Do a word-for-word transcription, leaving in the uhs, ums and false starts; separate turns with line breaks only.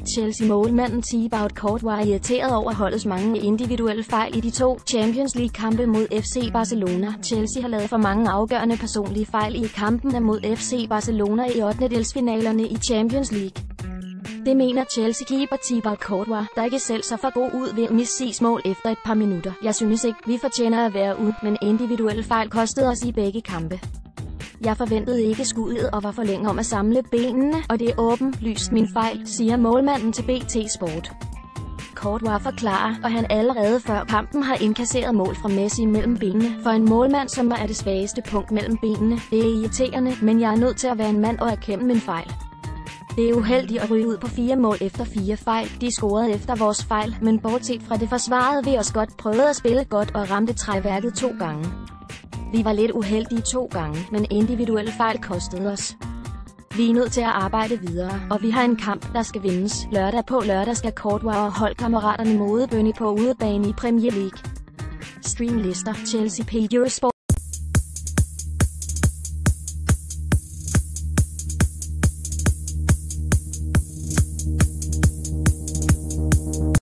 Chelsea-målmanden Thibaut Courtois irriteret over holdets mange individuelle fejl i de to Champions League-kampe mod F C Barcelona. Chelsea har lavet for mange afgørende personlige fejl i kampene mod F C Barcelona i ottendedelsfinalerne i Champions League. Det mener Chelsea-keeper Thibaut Courtois, der ikke selv så for god ud ved at misse sit mål efter et par minutter. Jeg synes ikke, vi fortjener at være ud, men individuelle fejl kostede os i begge kampe. Jeg forventede ikke skuddet og var for længe om at samle benene, og det er åbenlyst min fejl, siger målmanden til B T Sport. Courtois forklarer, og han allerede før kampen har indkasseret mål fra Messi mellem benene. For en målmand, som er det svageste punkt mellem benene, det er irriterende, men jeg er nødt til at være en mand og erkende min fejl. Det er uheldigt at ryge ud på fire mål efter fire fejl. De scorede efter vores fejl, men bortset fra det forsvarede vi os godt, prøvede at spille godt og ramte træværket to gange. Vi var lidt uheldige to gange, men individuelle fejl kostede os. Vi er nødt til at arbejde videre, og vi har en kamp, der skal vindes. Lørdag på lørdag skal Courtois og holdkammeraterne møde Burnley på udebane i Premier League. Stream lister Chelsea på Eurosport.